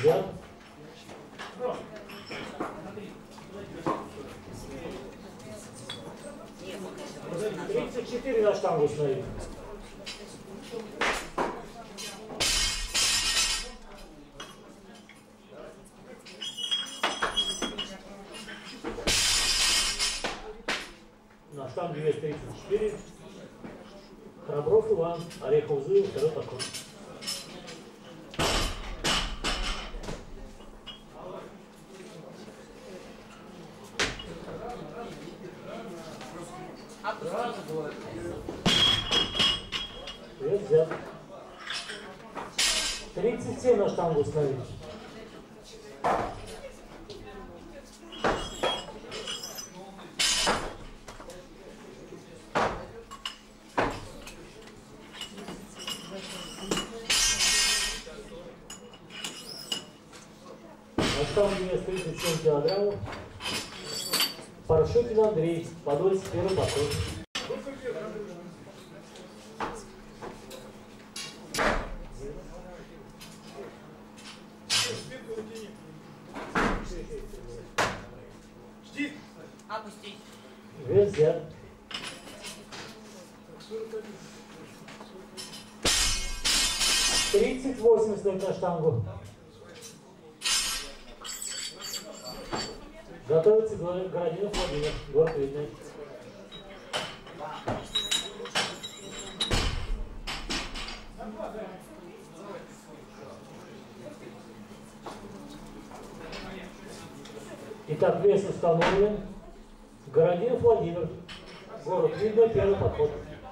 взят. 34 на штангу установить. На штангу вес 34. Храбров Иван, Орехов Зуев, второй подход. Вес взят. 37 на штангу установить. На штангу вес 37 килограммов. Паршутин Андрей, Подольск, первый подход. Опустить. Вес взят. 38 стоит на штангу. Готовится Городинов Владимир, город Видный. Итак, вес установлен. Городинов Владимир, город Видный, первый подход.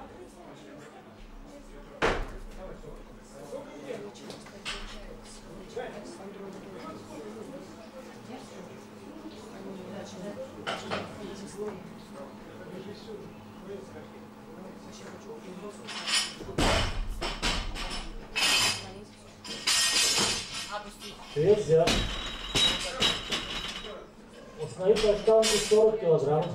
Вес взят. Установить на штангу 40 килограммов.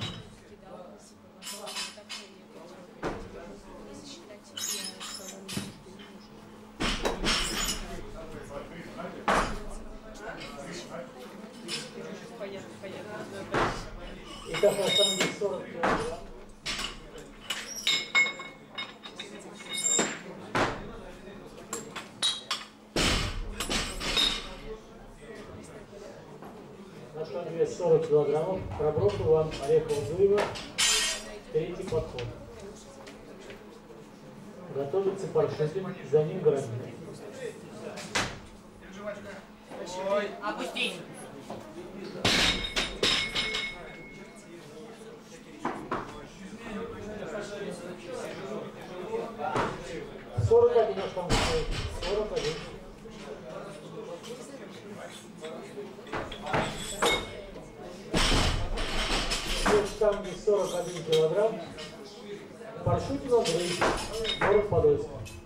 Итак, на штанге 40 килограмм. На штанге вес 40 килограммов. Храбров Иван, Орехов Зуева, третий подход. Готовится Паршутин, за ним Городинов. Опустить. Сорок один на штангу стоит. 41. Вес штанги 41 килограмм. Паршутин Андрей, город Подольск.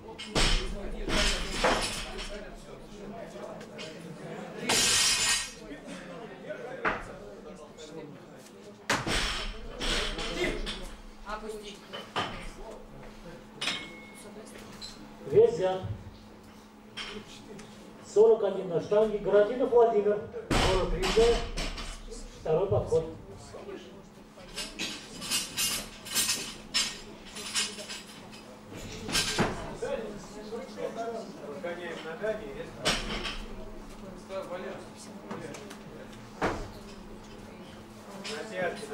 Опустить. Вес взят. 41 на штанге. Городинов Владимир, город Видный, второй подход. Гоняем ногами. Натяжки.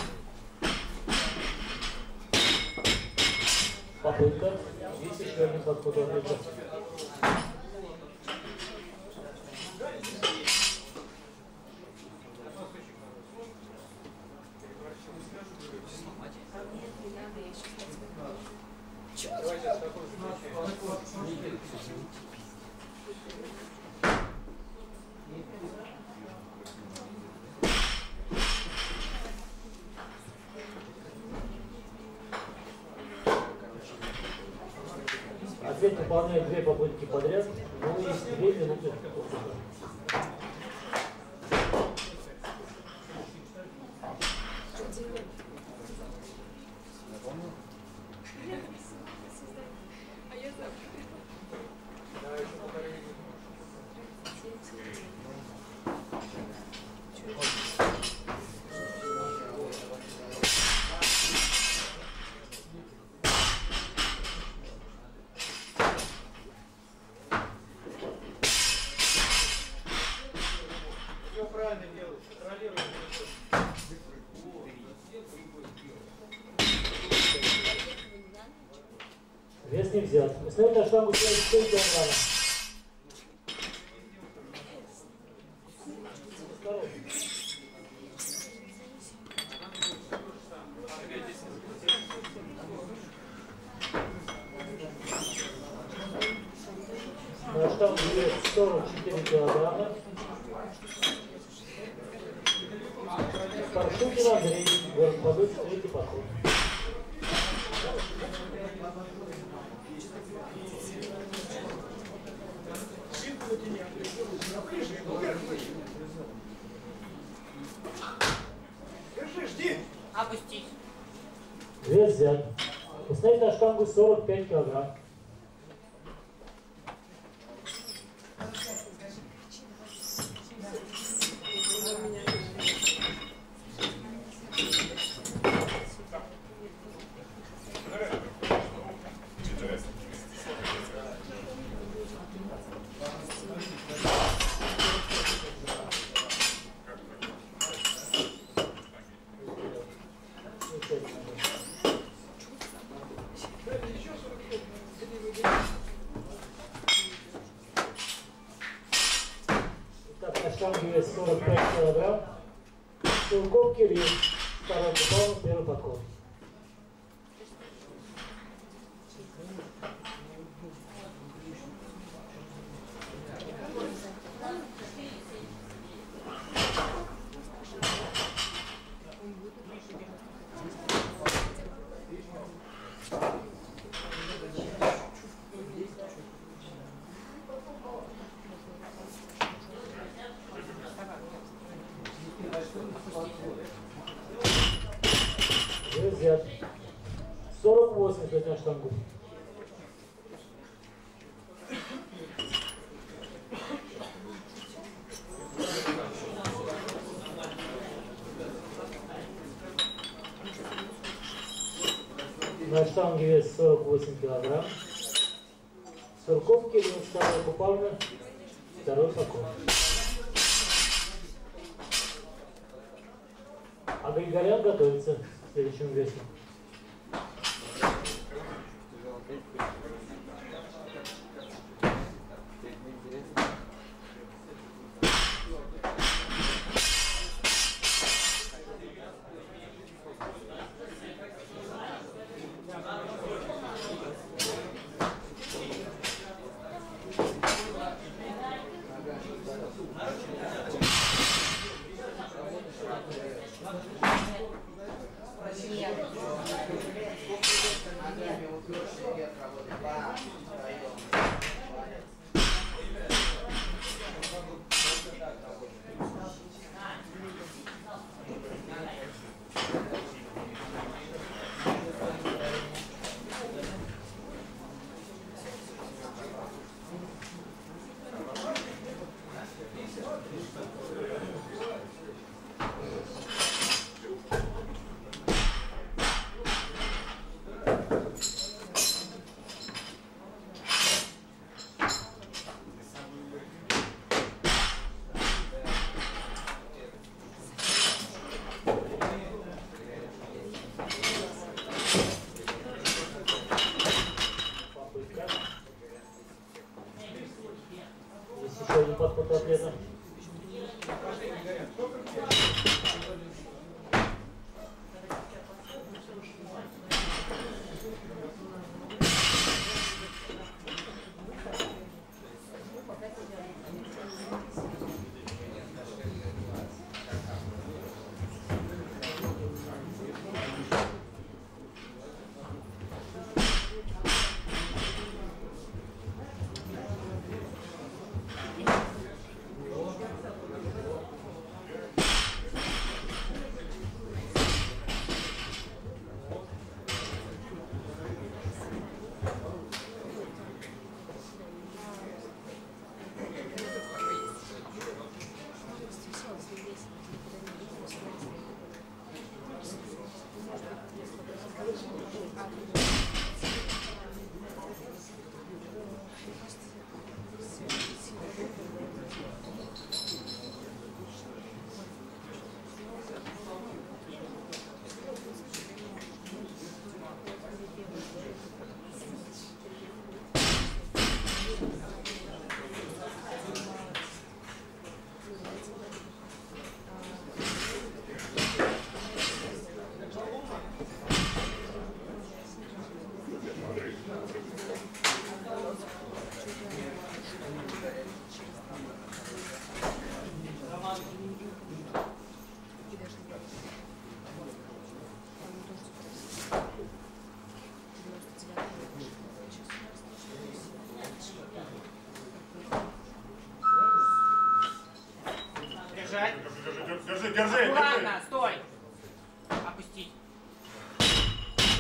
Попытка. Здесь еще один подход. Ответ выполняет 2 попытки подряд, но есть 2 минуты. А я забыла. Вес не взят. Установить на штангу 77 килограммов. На штангу вес 44 килограмма. Паршукин Андрей, город Подольск, 3-й подход. Держи, жди! Опустись. Вес взят. Установить на штангу 45 килограмм. Итак, на штанге вес 45 килограмм. Силков Кирилл, второй купон, первый подход. Вес взят. 48 стоит на штангу. На штанге вес 48 килограмм. Сурков Кирилл, второй купальня, второй подход. А Григорян готовится к следующему весу. Есть еще один подход атлета.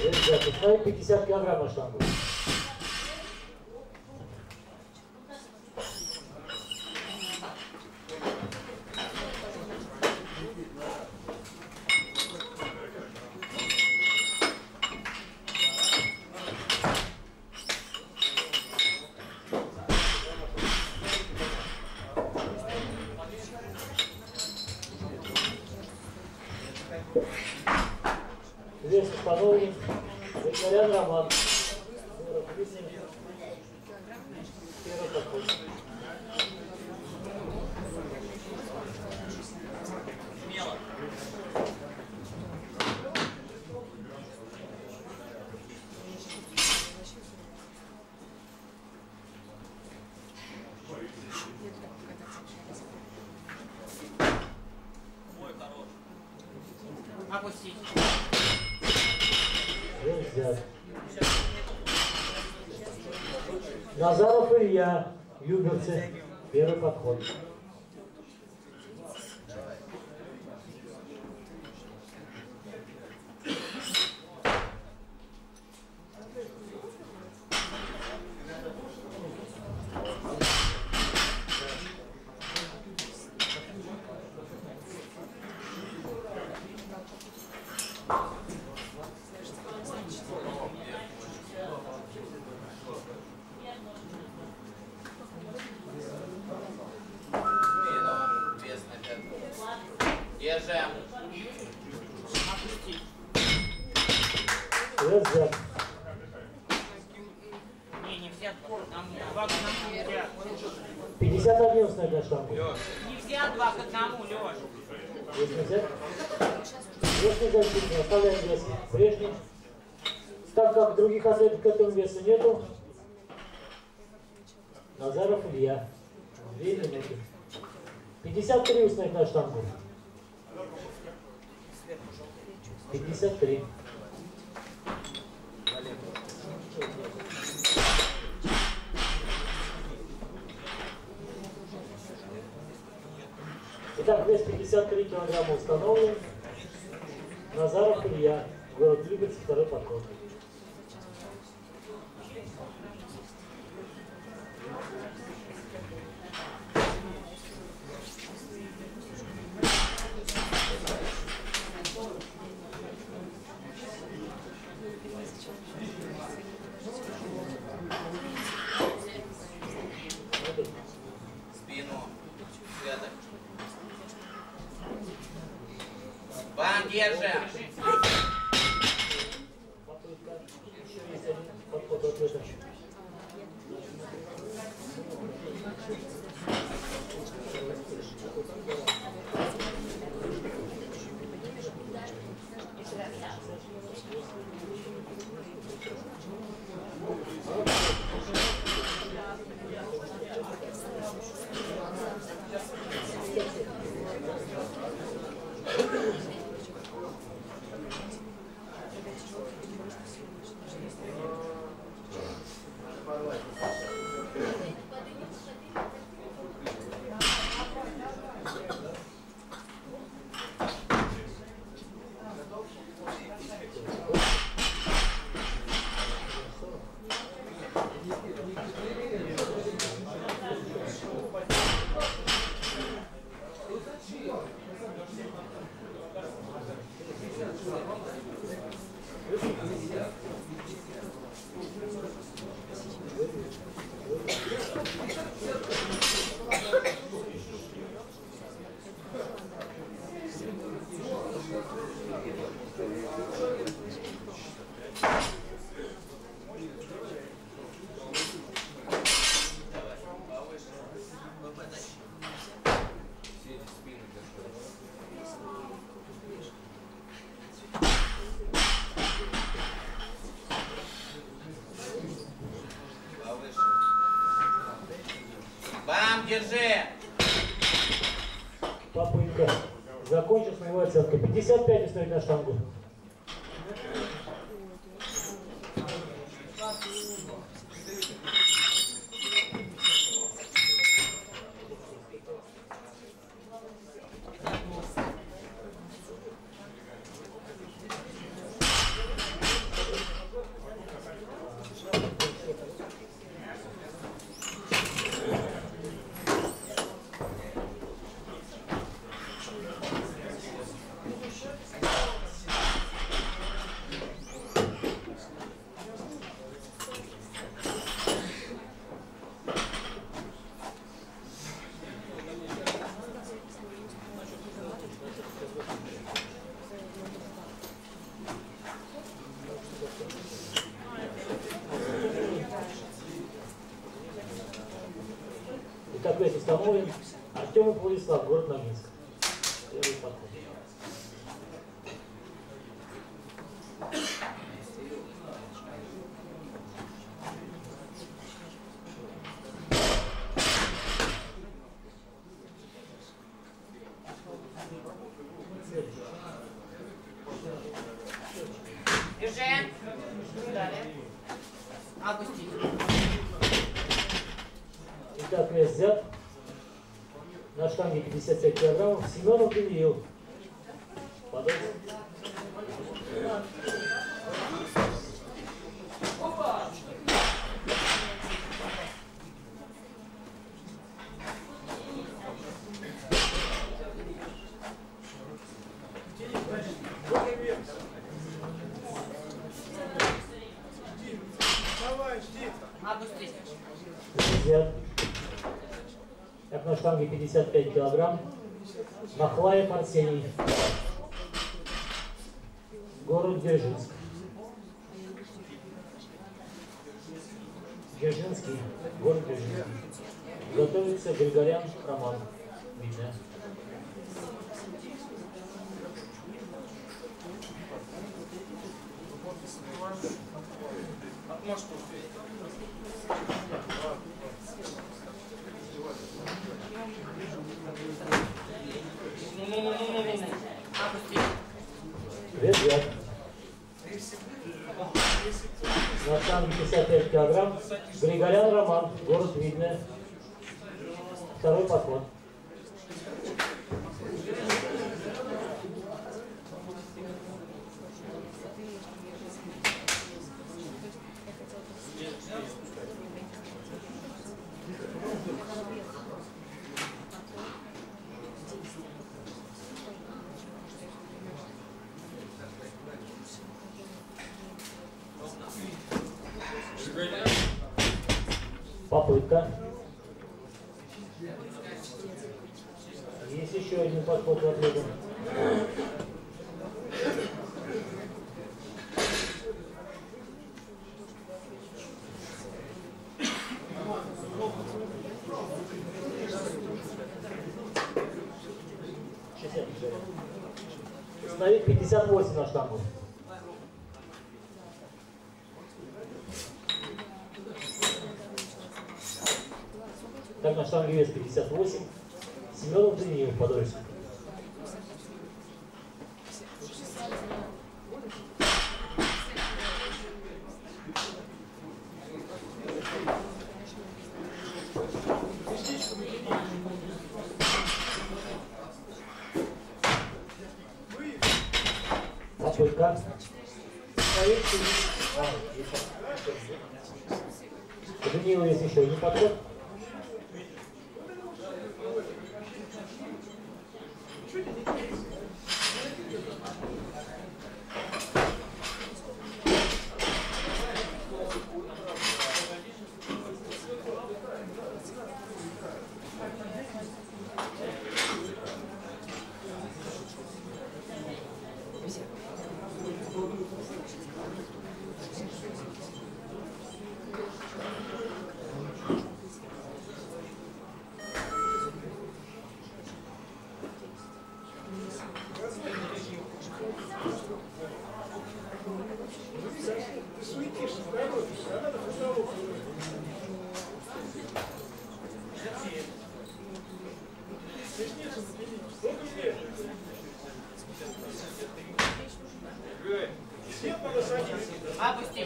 Ребята, ставим 50 килограмм на штангу. Вес установлен. Викториан Роман. Первый подход. Смело. Ой, хорош. Опустить. Взят. Назаров Илья, юберцы, первый подход. Держим. Взят. Не взят. Нам 2 к 1, Лёш. 51 ставь на штангу. Не взят 2 к 1, Лёш. Вес не взят? Вес не взят, оставляем вес прежний. Так как других атлетов к этому весу нету, Назаров Илья. 2 минуты. 53 установить на штангу. 53. Итак, вес 53 килограмма установлен. Назаров Илья, город Люберцы, второй подход. Спину. Святок. Бам, держим. Попытка. Еще есть один подход ответа. Бам, держи. Попытка. Закончил своего оценка. 55 установить на штангу. Штафет установлен. Артемов Владислав, город Ногинск. Первый подход. Держи. Далее. Опустить. Итак, вес взят. На штанге 55 килограммов. Семенов Ильил. Подойдет. Давай, жди. Опустить. Взят. Так, на штанге 55 килограмм. Махлаев Арсений. Город Дзержинск. Дзержинский. Город Дзержинский. Готовится Григорян Роман. Видно. Отмашку. Вес взят. На штанге 55 килограмм. Григорян Роман. Город Видное. Второй подход. Попытка. Есть еще один подход в ответу. Установить 58 на штангу. Так, на штанге вес 58. Семенов Даниил, Подольск. Попытка. У Даниила есть еще один подход. Опустить.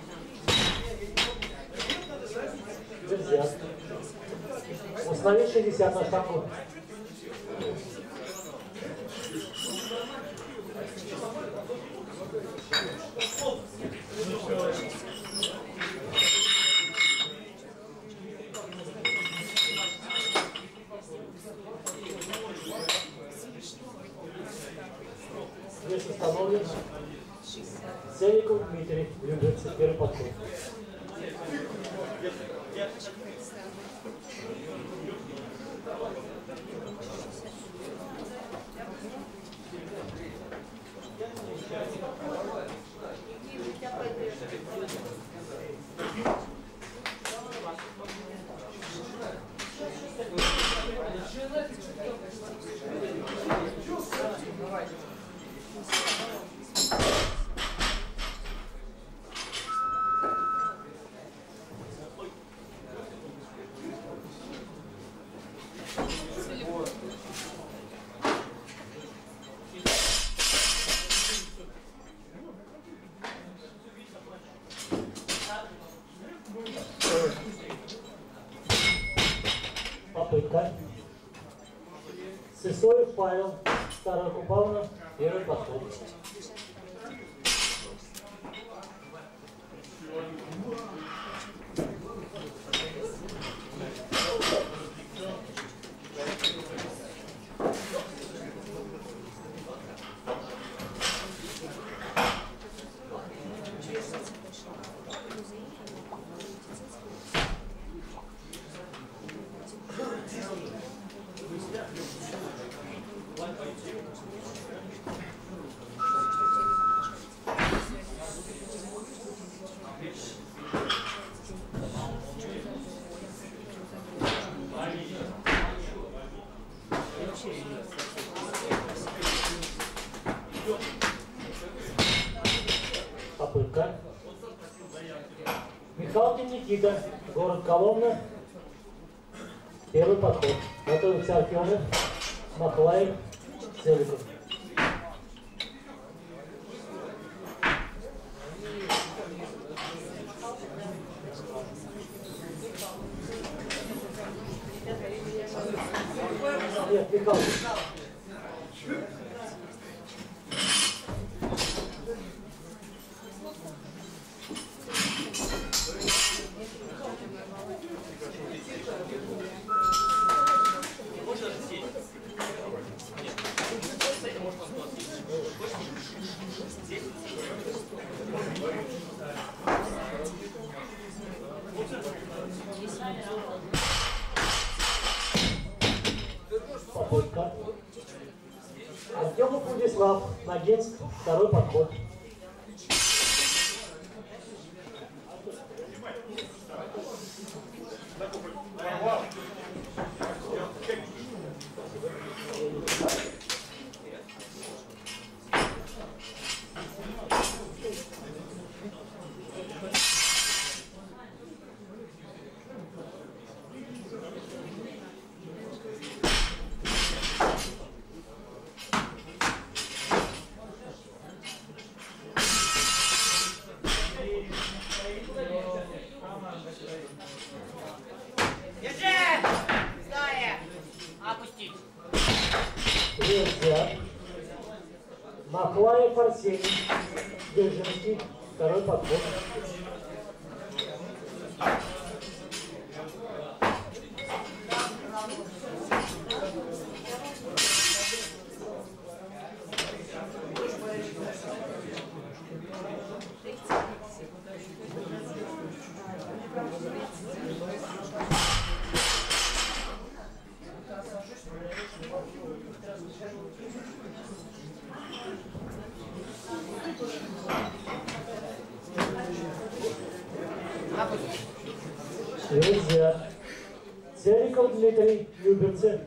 Нельзя. Установить 60 на штангу. Вес установлен. Целиков Дмитрий, Люберцы, первый подход. Попытка. Сысоев Павел, Старая Купавна, первый подход. Попытка. Михалкин Никита, город Коломна, первый подход. Готовится Артемов, Махлаев, Целиков. Нет, Михалкин. Попытка. Артемов Владислав, Ногинск, второй подход. Держи! Стая! Опустить! Взят. Махлаев Арсений, Дзержинский, второй подход. Взят. Целиков Дмитрий, Люберцы.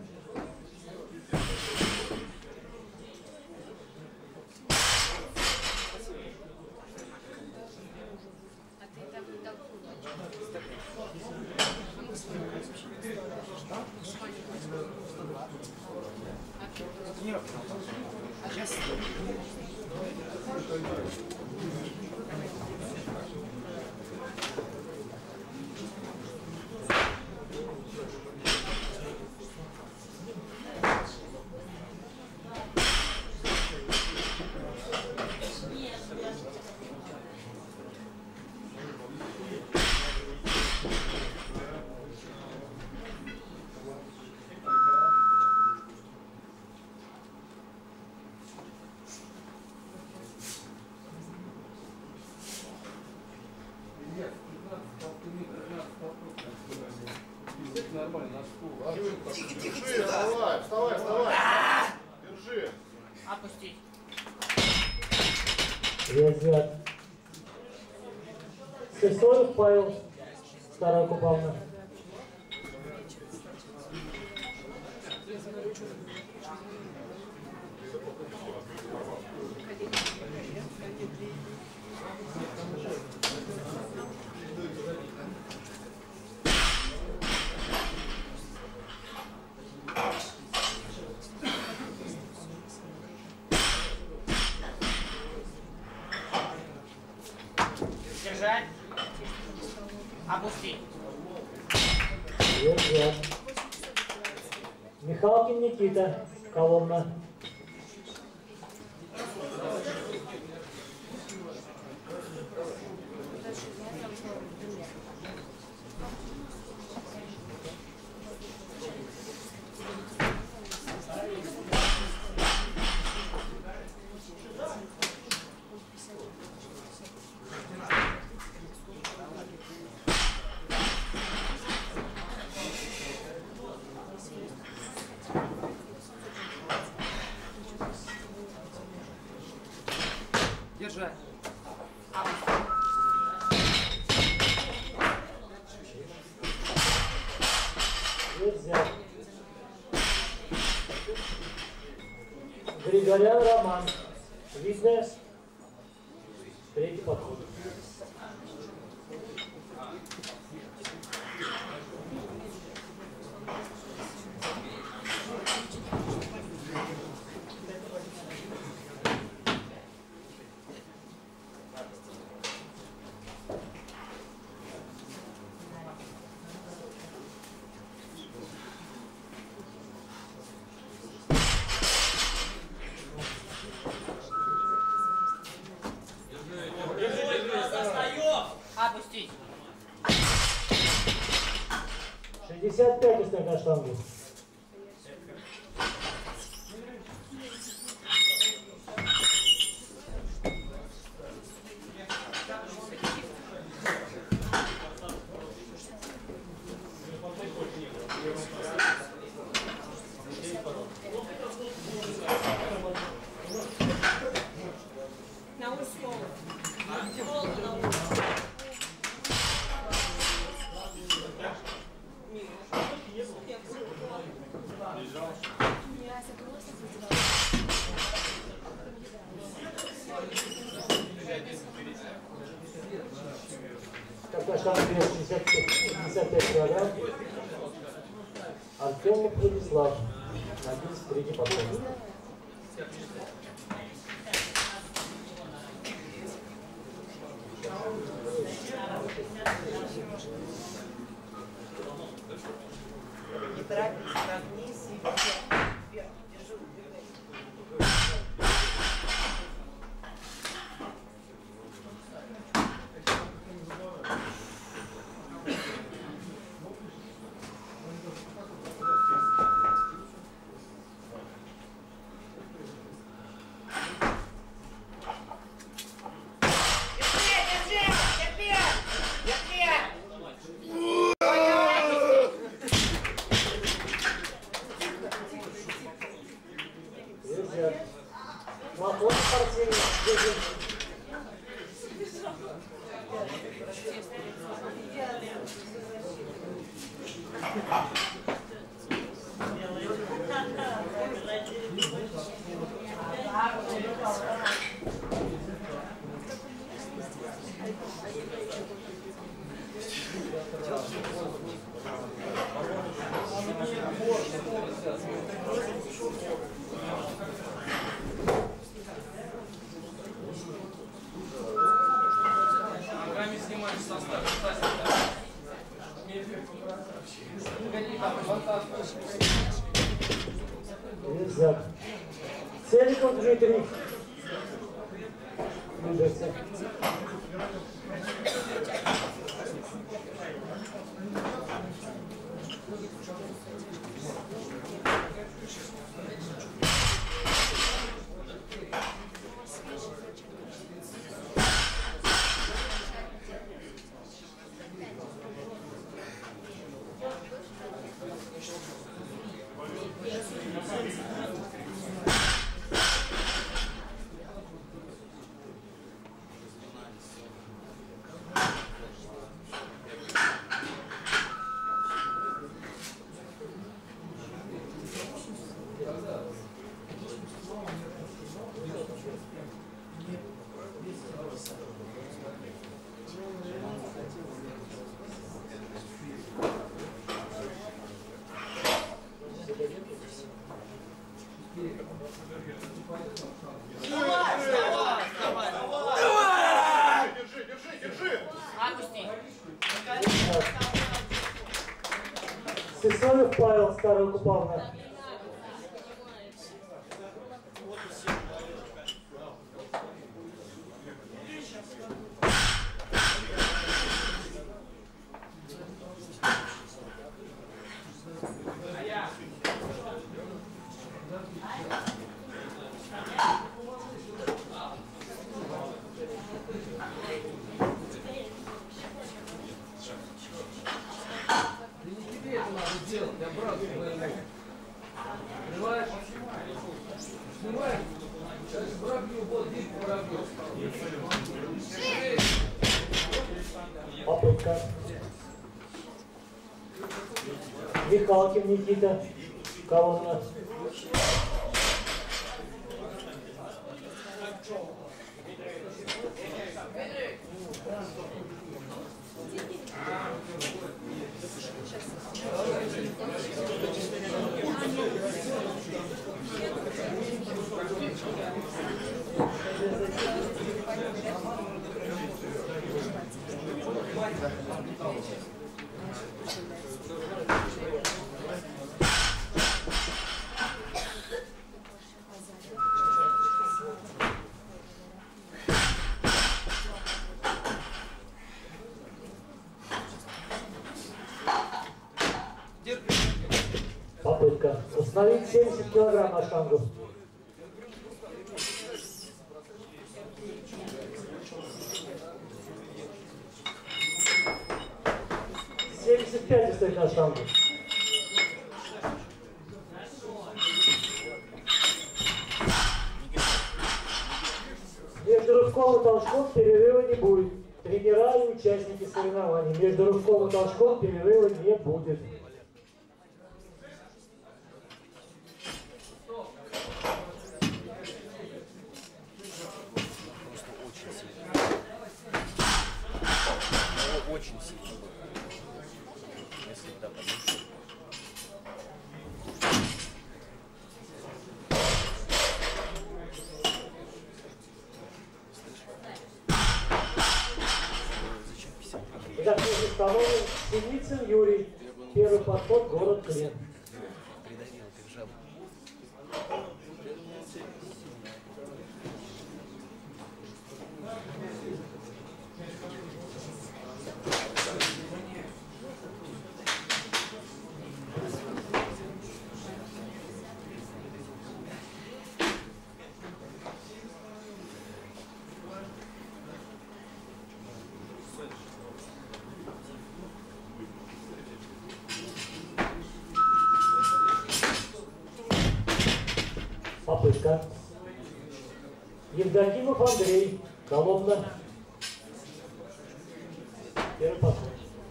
Держи, вставай, вставай, вставай. Держи. Опустить! Взят. Сысоев Павел, Старая Купавна. Держать! Опустить! Взят. Михалкин Никита, Коломна. Держи. Нельзя. Григорян Роман. Видно. Третий подход. Опустить. 65 из на штангу. На ус стол. Стол на ус. Такой штанг вес 55 килограмм. Артем Владислав. 11 подход. Не торопись, прогнись и вверх. Держи, Махон спортивный. Ногами снимаешь состав. Нельзя. Целиков Дмитрий. Движется. Держи! Опустить. Сысоев Павел, Старая Купавна. Попытка. Михалкин Никита. Колонна. Попытка. Установить 70 килограмм на штангу. Стоит на штангу. Между рывком и толчком перерыва не будет. Тренера и участники соревнований. Между рывком и толчком перерыва не будет. Очень сильно. Если да, поменьше. Итак, мы установим Синицын Юрий. Первый подход, город Клин. Придавил, держал. Попытка. Евдокимов Андрей. Колонна. Первый подход.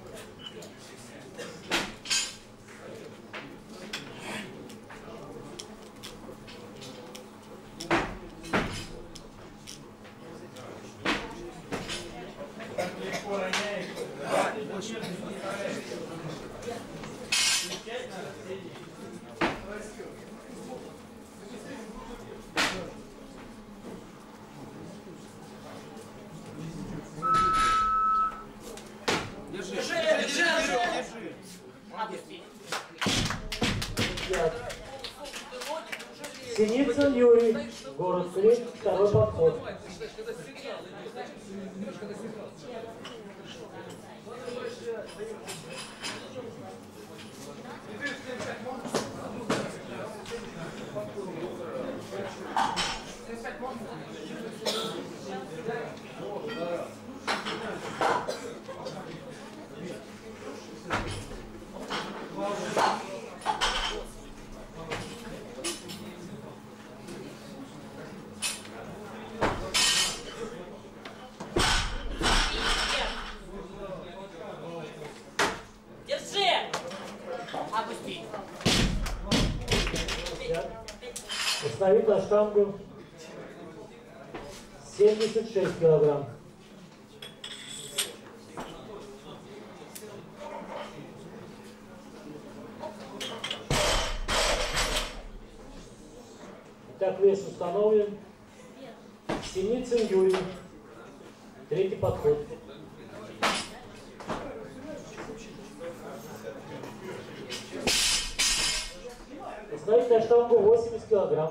Синицын Юрий, город Клин, второй подход. Установить на штангу 76 килограмм. Итак, вес установлен. Синицын Юрий. Третий подход. Установить на штангу 80 килограмм.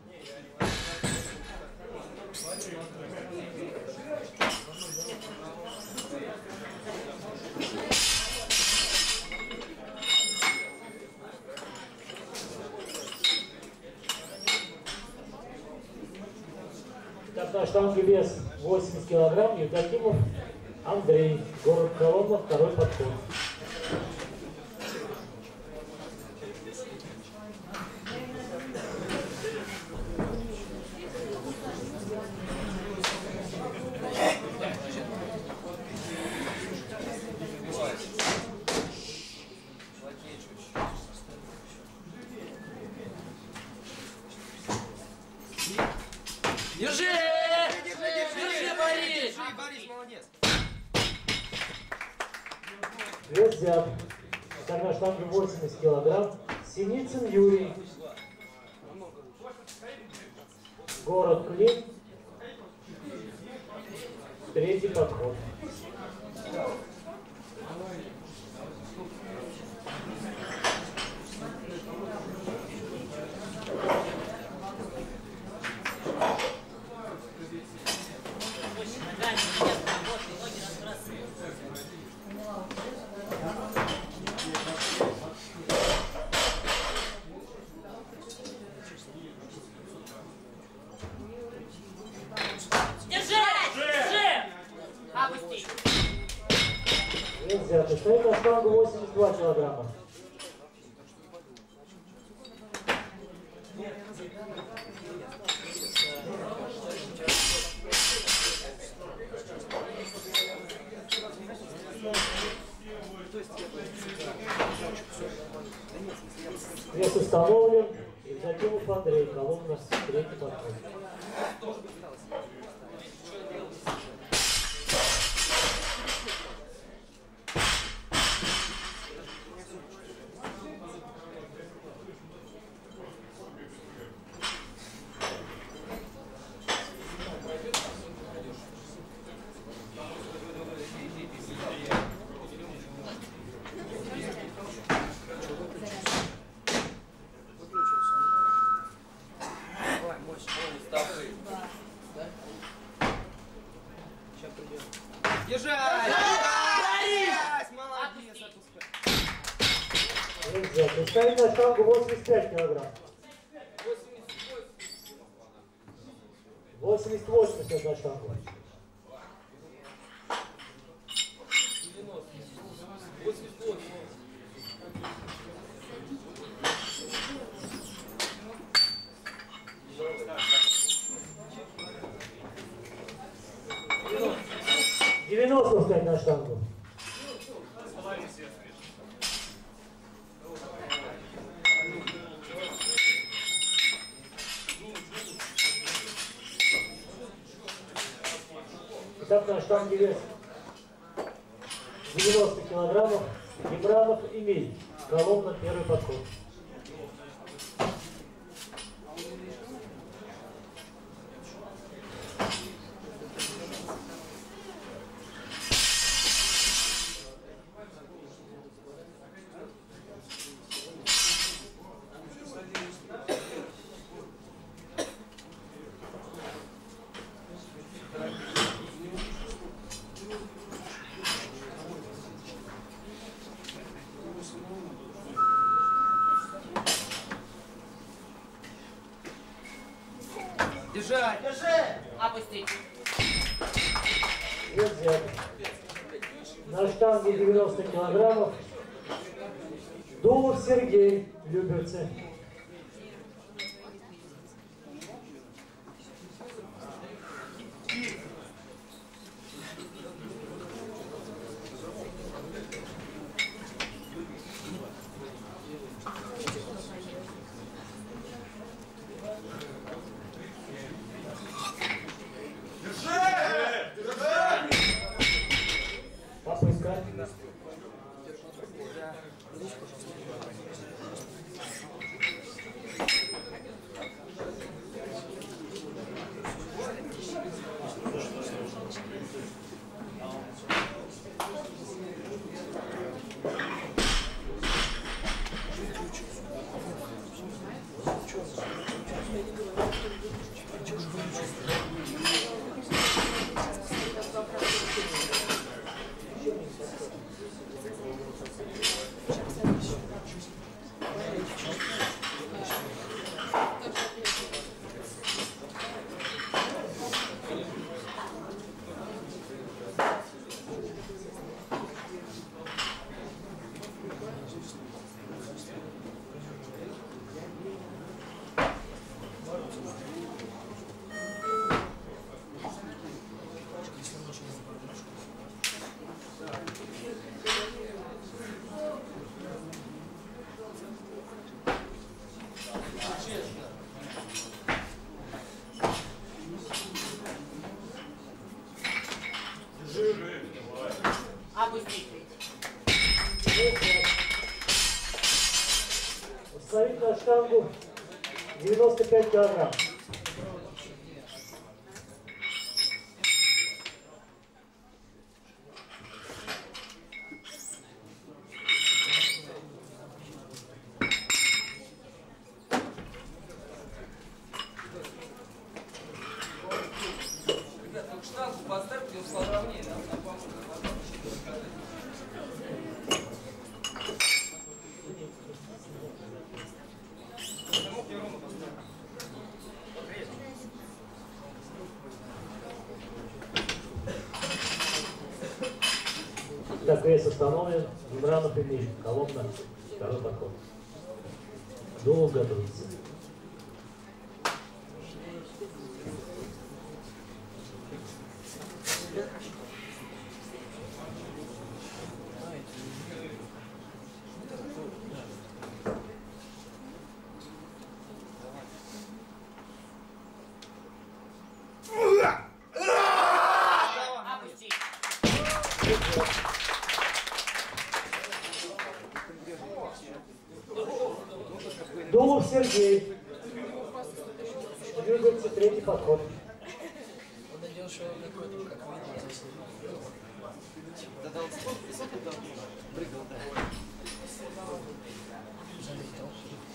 Так, на штанге вес 80 килограмм. Евдокимов Андрей. Город Коломна, второй подход. Вес взят. Так на штанге 80 килограмм. Синицын Юрий. Город Клин. Третий подход. Опустить. Вес взят. Стоит на штангу 82 килограмма. Вес установлен. И Закимов Андрей. Колонна третий подход. Держать! Молодец! Нельзя. Ставить на штангу 85 килограмм. 88 стоит на штангу. 90 стоит на штангу. Итак, на штанге вес 90 килограммов. Гибранов Эмиль. Колонна первый подход. Держать! Держи! Опустить! Вес взят. На штанге 90 килограммов. Думов Сергей, Люберцы. Попытка. Опустить! Установить на штангу 95 килограмм. Ребята, вы штангу поставьте, он стал ровнее, нам поможет. Так, вес остановлен. Гемранов Эмиль. Коломна. Второй подход. Дулов готовится. Опустить. Дулов Сергей. Двигается третий подход. Он надел шоу какой-то, как видно, здесь. Да дал высоко, да, прыгал, да. Заметил.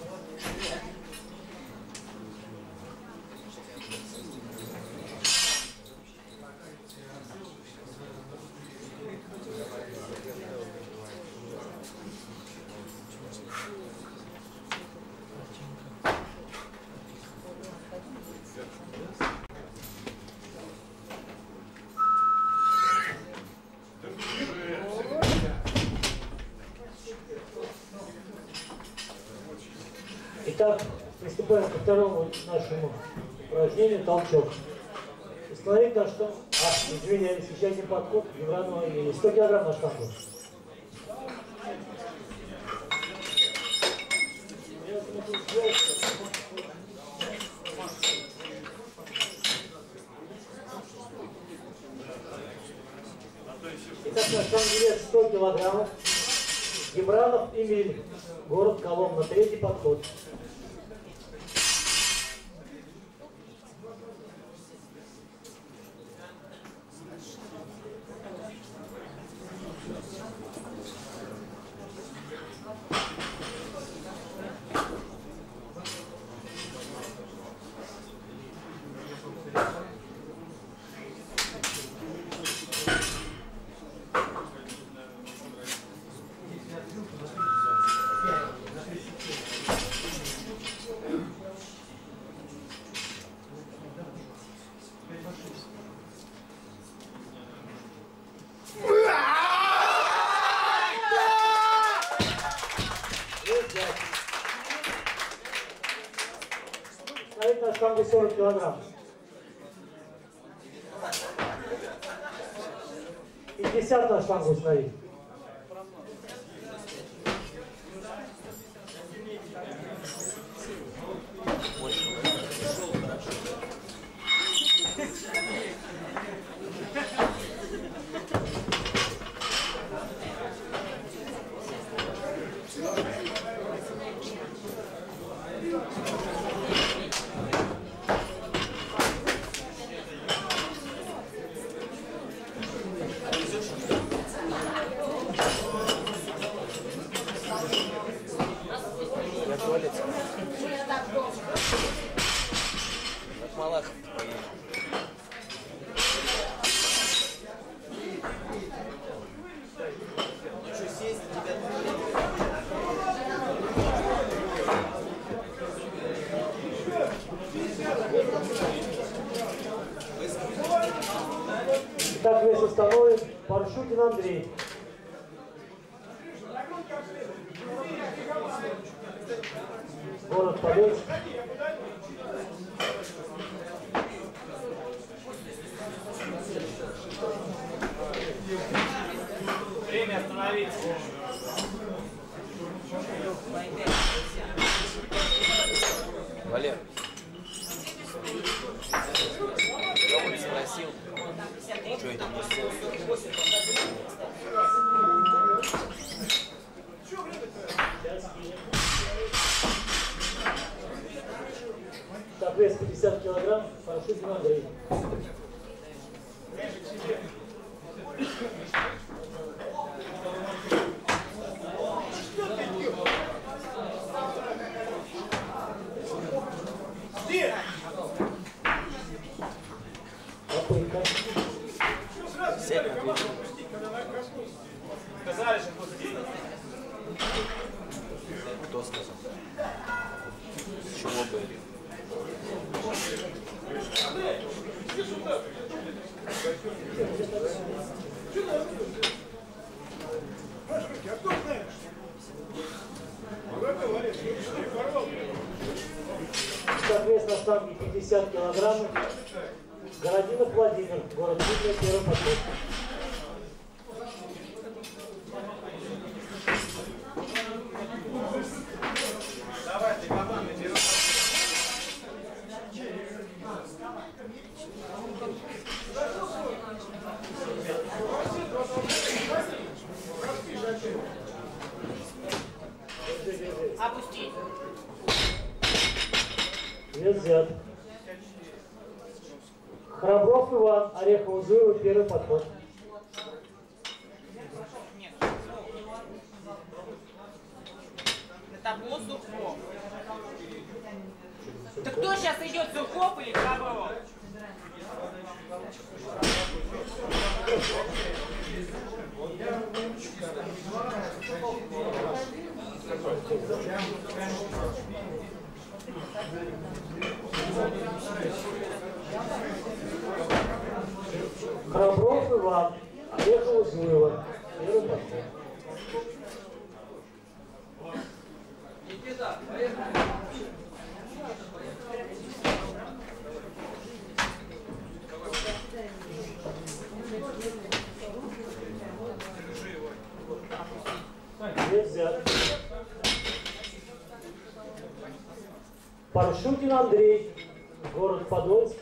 Итак, приступаем ко второму нашему упражнению толчок. Установить на штангу. Извиняюсь, еще один подход. Гемранова Эмилия. 100 килограмм на штангу. Итак, на штанге вес 100 килограммов. Гемранов Эмиль. Город Коломна. Третий подход. Ставить на штангу 40 килограмм. 50 на штангу установить. Я в туалет. От Малахов поедем. Итак, вес установлен. Паршутин Андрей. Город Полеск. Время остановиться. Валер. Я вот спросил, что это будет. вес 50 килограмм, Паршутин Андрей. Попытка. Сказали, что пусти. Кто сказал? Чего бы? Соответственно, штанги 50 килограммов. Городинов Владимир, город Видное, первый подход. Давайте, команды, берем. Опустить. Вес взят. Храбров Иван, Орехово-Зуево, первый подход. Нет. На табло Сурков. Да кто сейчас идет, Сурков или Храбров? Храбров Иван, Орехово-Зуево, первый подход. Никита, поехали. Вес взят. Паршутин Андрей, город Подольск.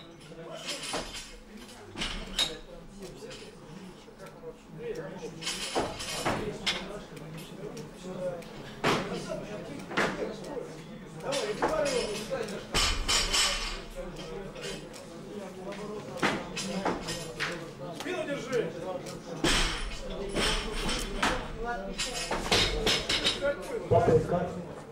Спину держи. Попытка.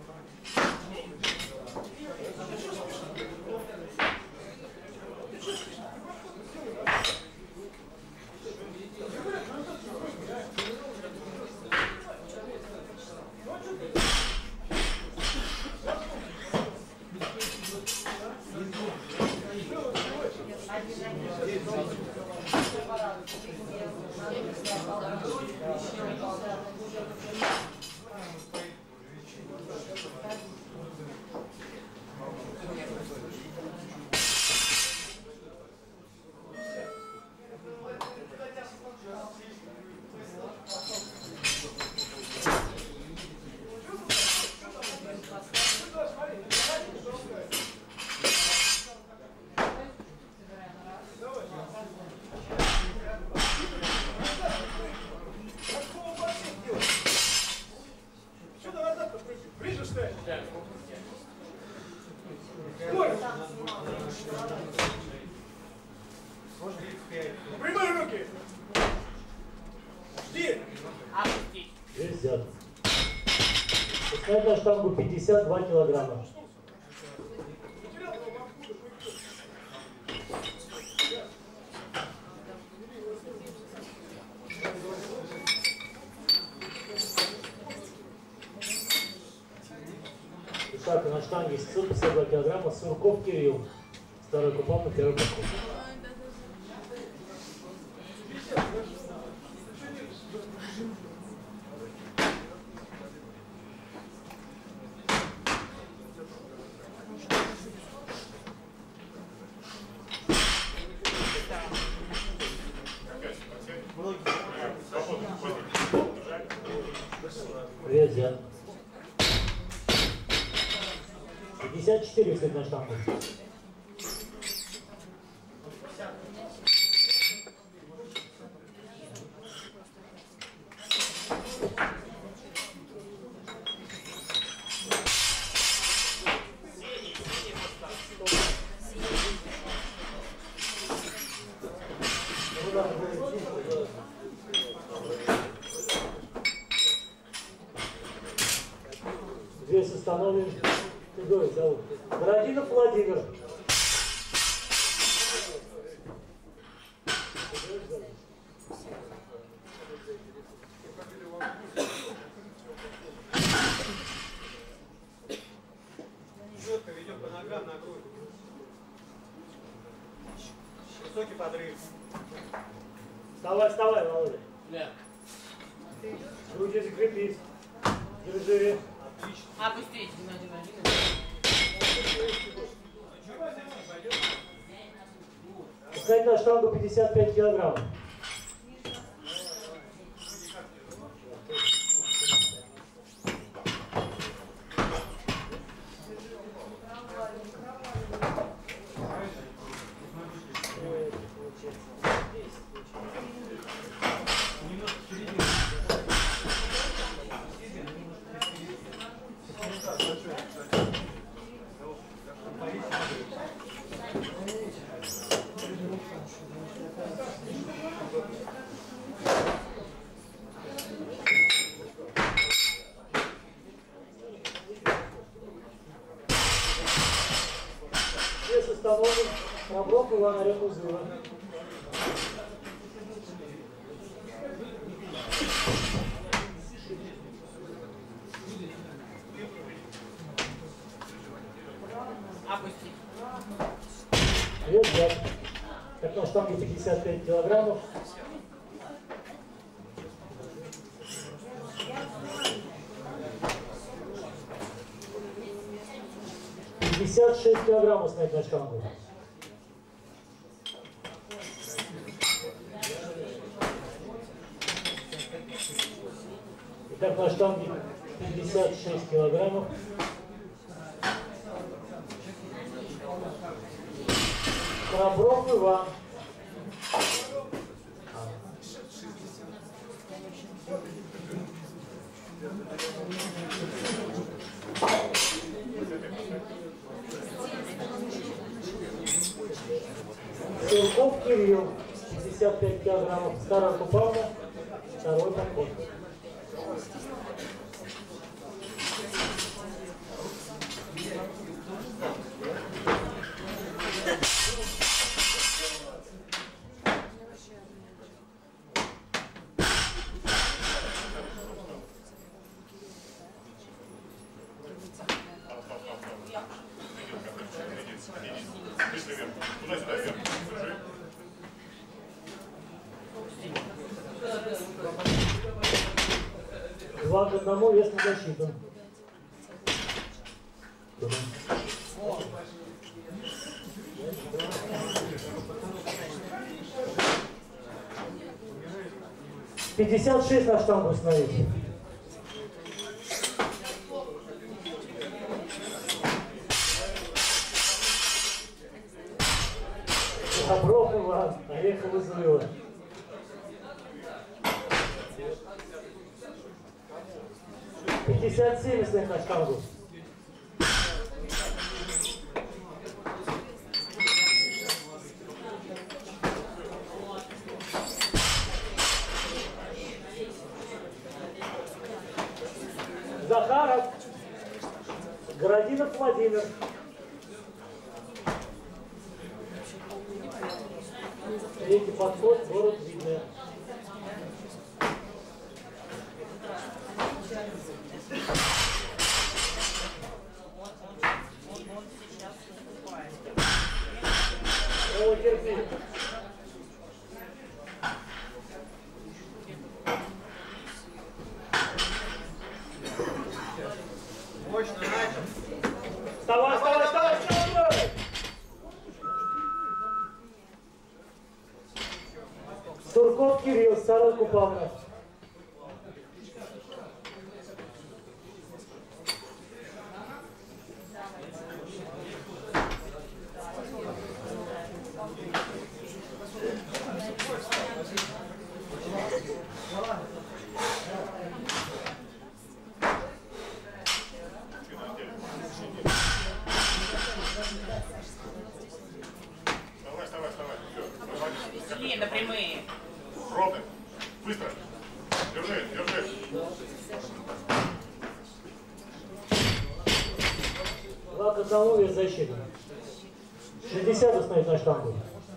Ближе стой. Прямые руки. Жди. Опустить. Вес взят. Снять на штангу 52 килограмма. Итак, на штанге 152 килограмма Сурков Кирилл. Второй купон на первый подход. Вес взят. 54 встать на штангу. Вес установлен. Фигуры зовут. Городинов Владимир. Четко ведет по ногам на грудь. Высокий подрыв. Вставай, вставай, Володя. Бля. Груди закрепись. Держи. Опустить. Пускать на штангу 55 килограмм. Вес установлен. Проброк Ивана Рекузыва. Опустить. Вес взят. Как на штанге 55 килограммов. Пятьдесят 6 килограммов снять на штангу. Итак, на штанге 56 килограммов. Коробров Иван. Силков Кирилл. 55 килограммов. Старая Купавна. Второй подход. Два к одному, вес на защиту. Пятьдесят 56 на штангу установить. Добров Иван, Орехов Излыва. Пятьдесят 70 на штангу. Захаров, Городинов Владимир. Третий подход, город Видное. О, терпи. Мощно начал. Вставай, вставай, вставай, вставай! Сурков Кирилл, Старая Купавна. Веселее, на прямые. Ровно. Быстро. Держи, держи. 2 к 1 вес защиты. 60 установить на штангу.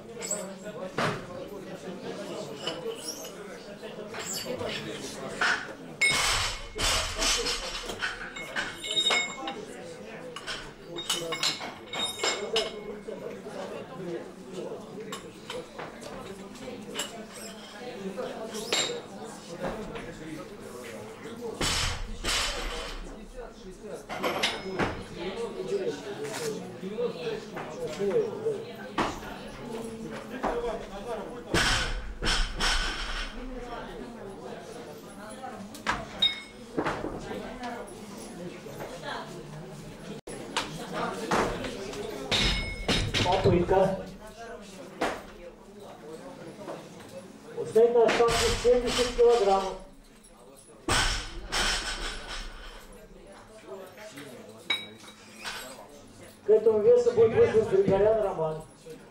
Попытка. Установить на штангу 70 килограммов. К этому весу будет вызван Григорян Роман.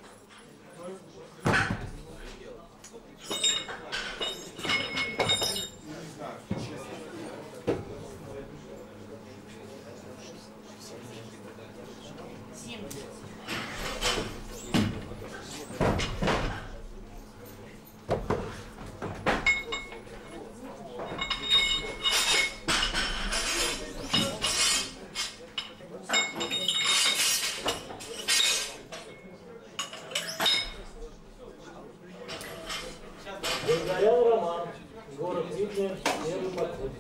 Григорян Роман, город Видное, первый подход.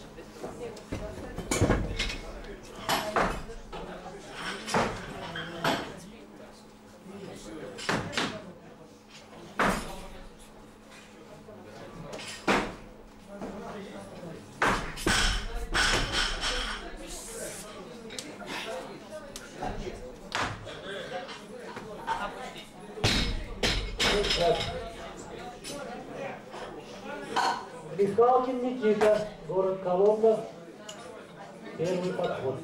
Михалкин Никита, город Коломна, первый подход.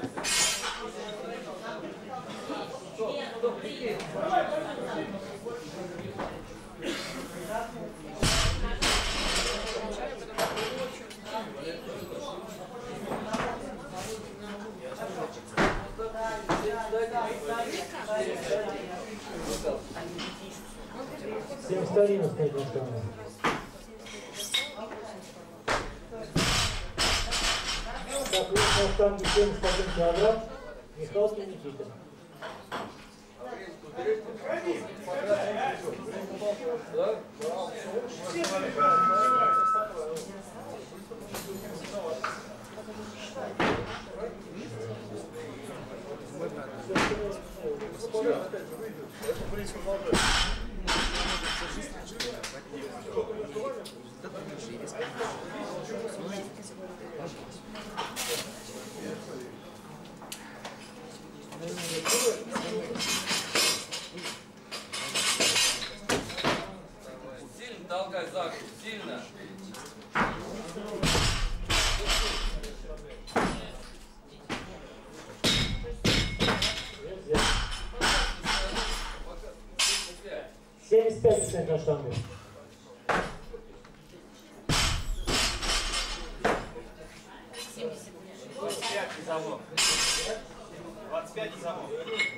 Всем старинно стоит на штангу. Так, вес на штанге 71 килограмм, Михалкин Никита. Сильно толкай загрузку, сильно. %75 на штангу. Замок. 25 замок.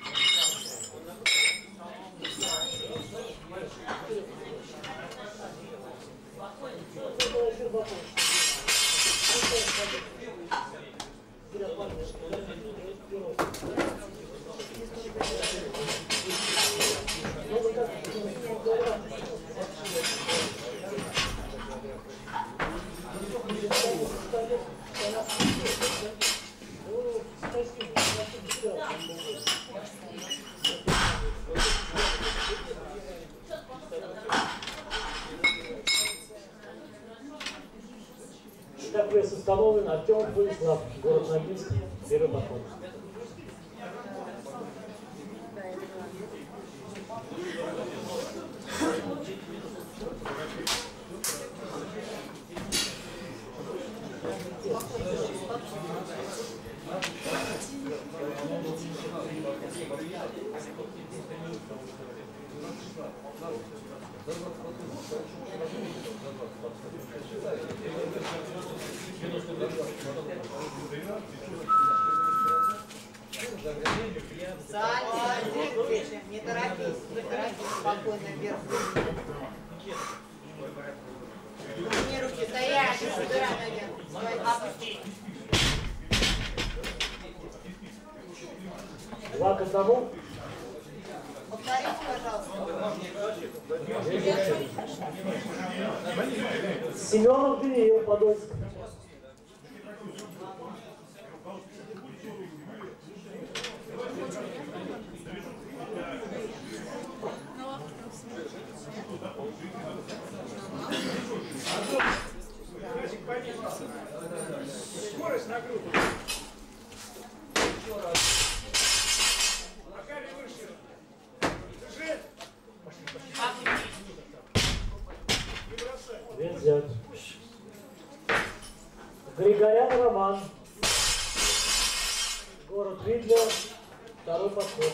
Итак, вес установлен. Артем Владислав, город Ногинск, первый подход. Садись, не торопись, спокойно вверх. Не руки, стоять, убирай ноги. Опустить. 2 к 1. Повторите, пожалуйста. Семенов Даниил, Подольск. Скорость на группу. Макарий выше. Держи. Не бросай. Взят. Григорян Роман. Город Видлер. 2-й подход.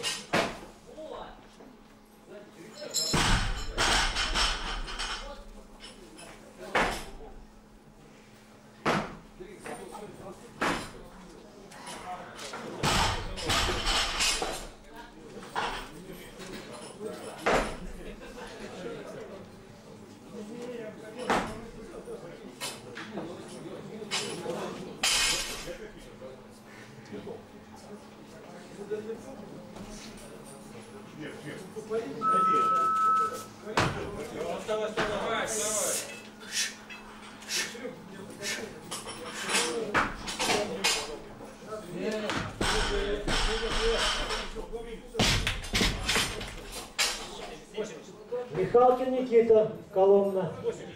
Михалкин Никита, Коломна.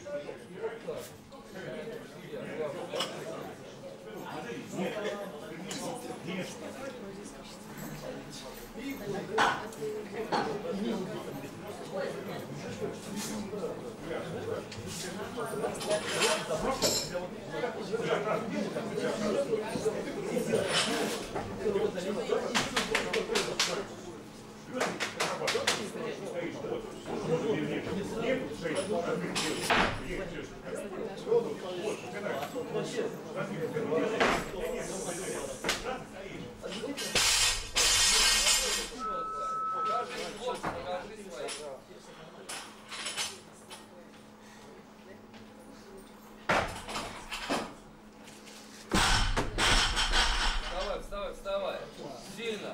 Вставай, вставай. Сильно.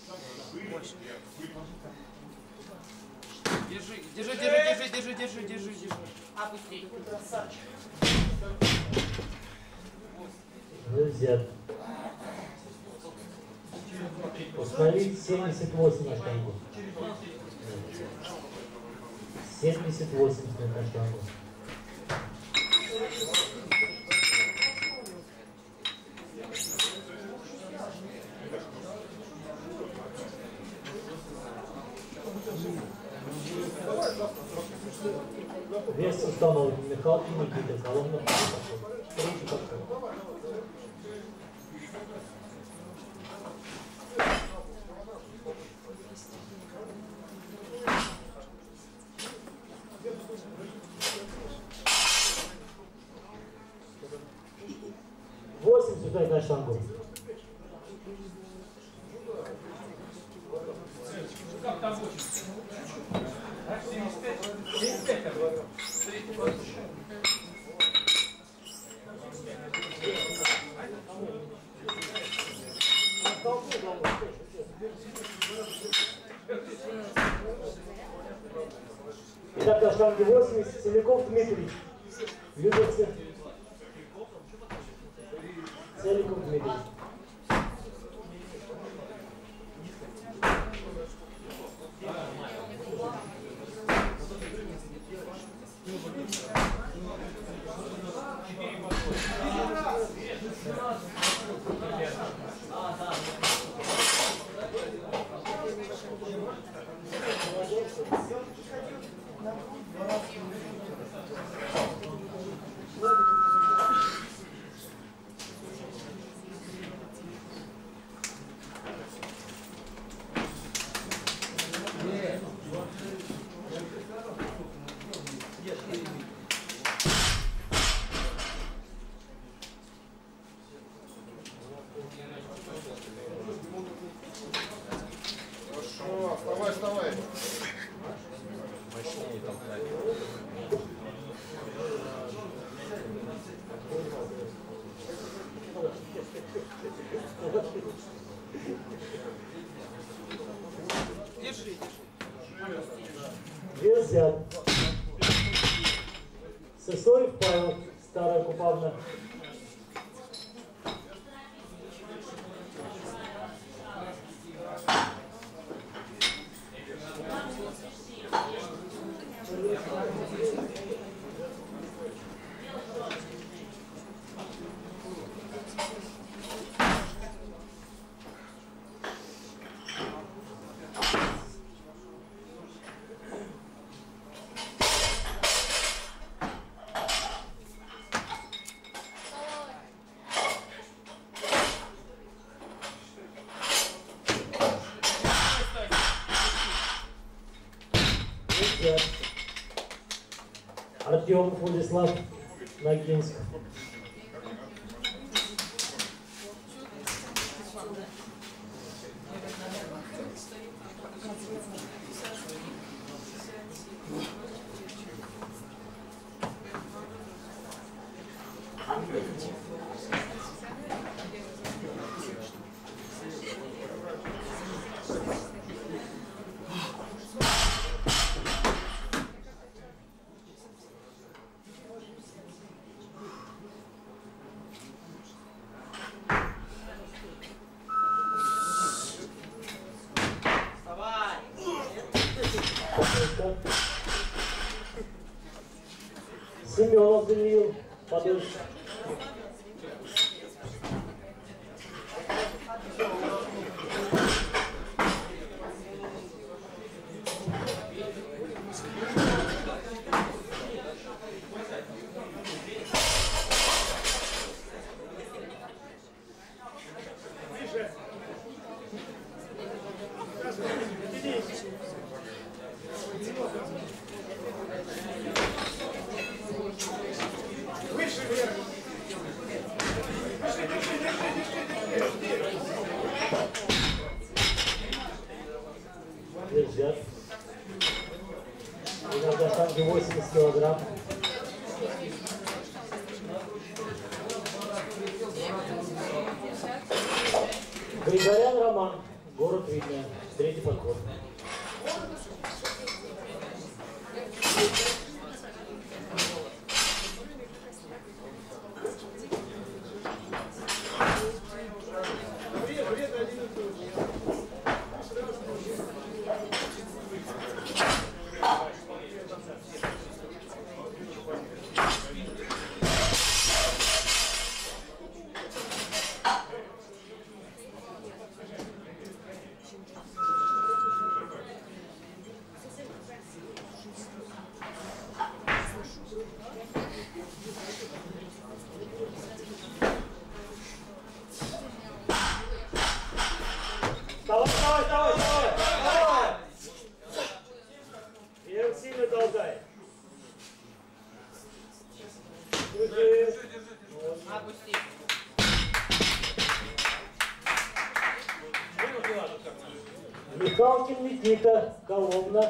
Держи. Опустить. Взят. Установить 78 на штангу. 78 на штангу. Вес установлен. Михалкин Никита, Коломна. 3-й подход. Сюда на штангу. Как там очень? 75 как бы. Итак, на штанге 80, Целиков Дмитрий. Люберцы. Целиков Дмитрий. равно. Артем Владислав Ногинск. Семенов Даниил, подольше. Держат. Иногда штанги 80 килограмм. Григорян Роман, город Видное, третий подход. Вставай, вставай, вставай, вставай, вставай! Вверх сильно толкай. Держи. Опусти. Михалкин Никита, Коломна.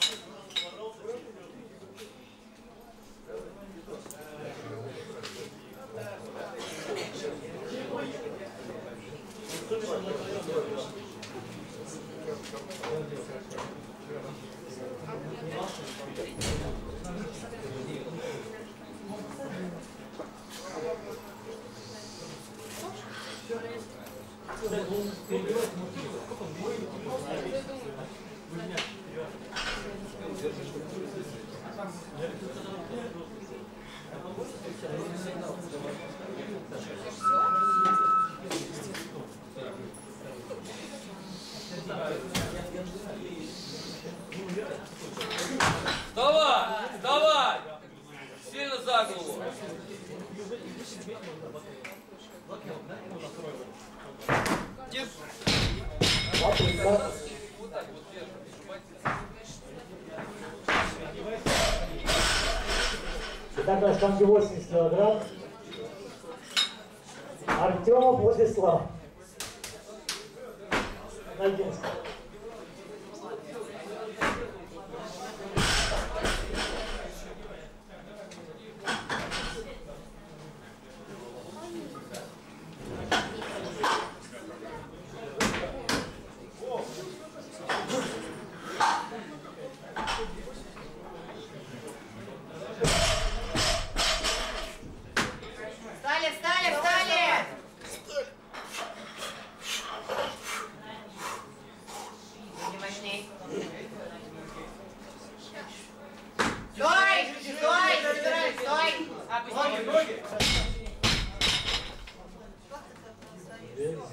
Вставай! Вставай! Сильно за голову! Держи. Вот так вот держи. Итак, на штанге 80 килограмм. Артемов Владислав Ногинск.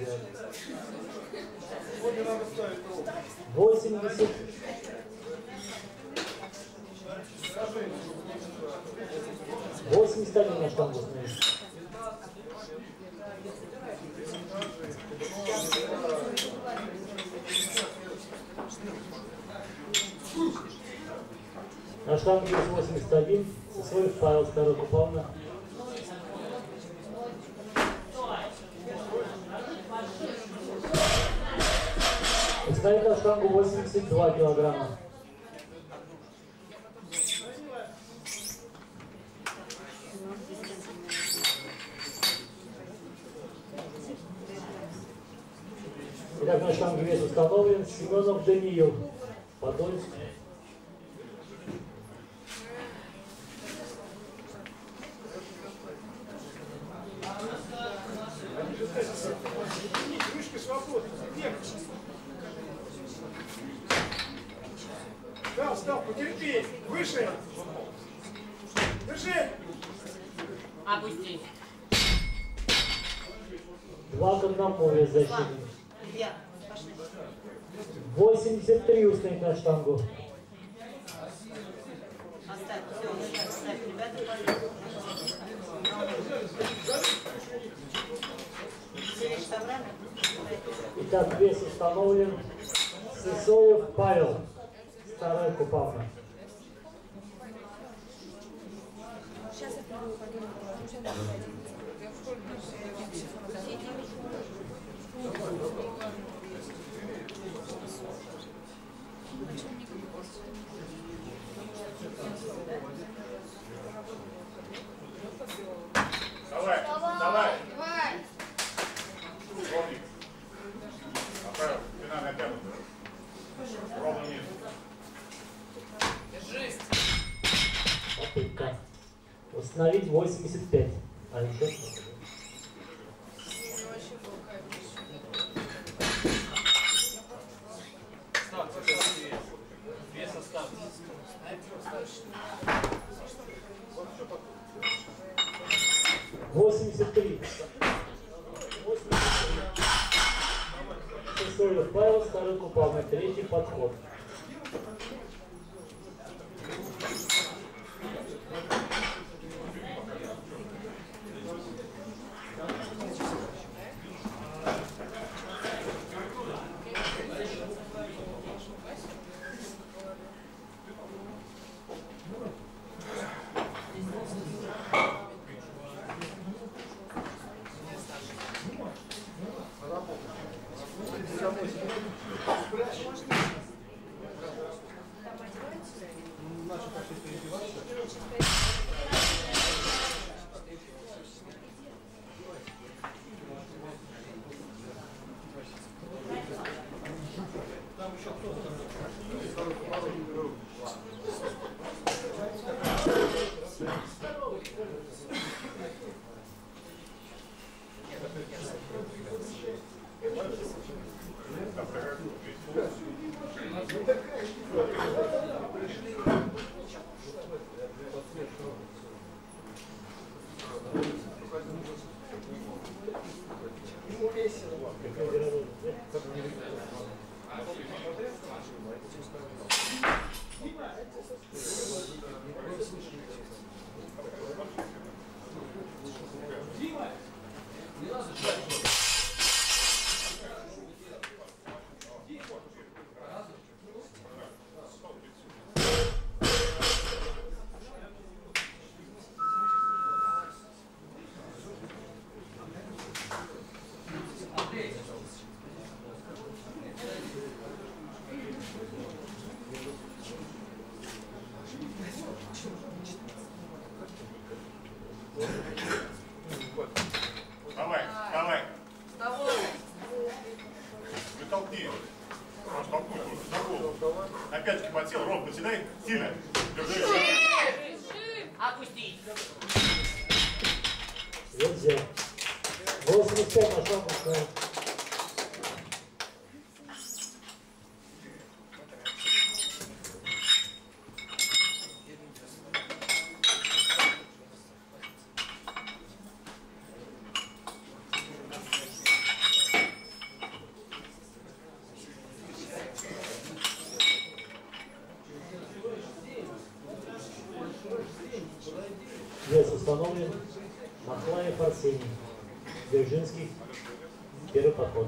сделать. Сегодня надо ставить руку. 80. Скажи. 81 на штангу ставишь. На штанге есть 81. Сысоев Павел, Старая Купавна. Установить на штангу 82 килограмма. Итак, на штанге вес установлен. Семенов Даниил. Подольск. Крышка свободна. Встал, встал, потерпи. Выше. Держи. Опустить. 2 к 1 вес защиты. 83 установить на штангу. Оставь, все, оставь, ребята, Итак, вес установлен. Сысоев Павел. Старая Купавна. Сейчас я приду, пойду. Давай, давай. Ровник. Направил. Спина натянута. Ровно вниз. Держись. Попытка. Установить 85. А еще что? Ставьте вес. Вес оставьте. 83. Сысоев Павел, Старая Купавна. Третий подход. Давай, давай. Вытолкни его. Толкнуть нужно за голову. На пятки подсел, ровно седай, сильно. Держи. Опустить. Нельзя. 85 на штангу ставим. Арсений Дзержинский. Первый подход.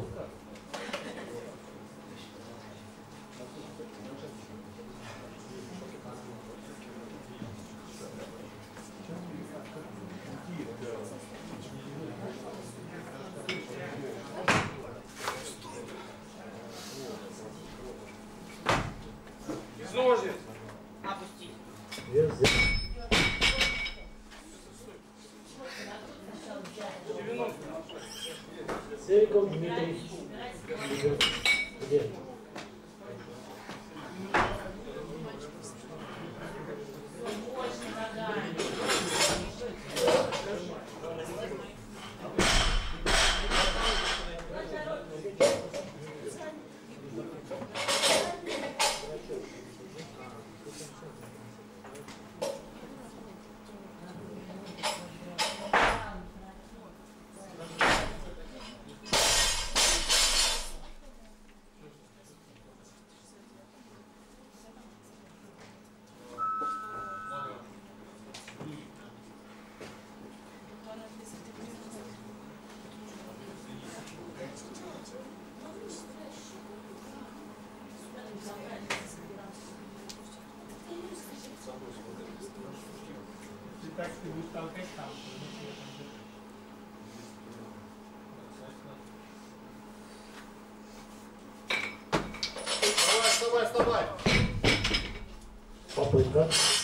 Из ножниц. Опустить. Вверх, вверх. Цериков Дмитрий. Где? Вставай, вставай, вставай. Попытка.